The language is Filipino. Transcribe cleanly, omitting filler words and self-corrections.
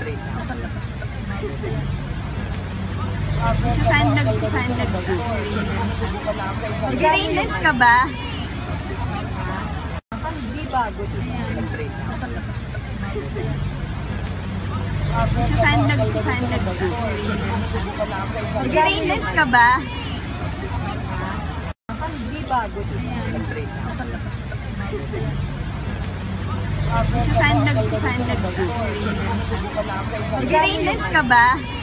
Sasandag ka. Nag-rainless ka ba? Hindi bago din. Sasandag ka. Nag-rainless ka ba? Hindi bago din. Sasandag ka. Nag-rainless ka ba?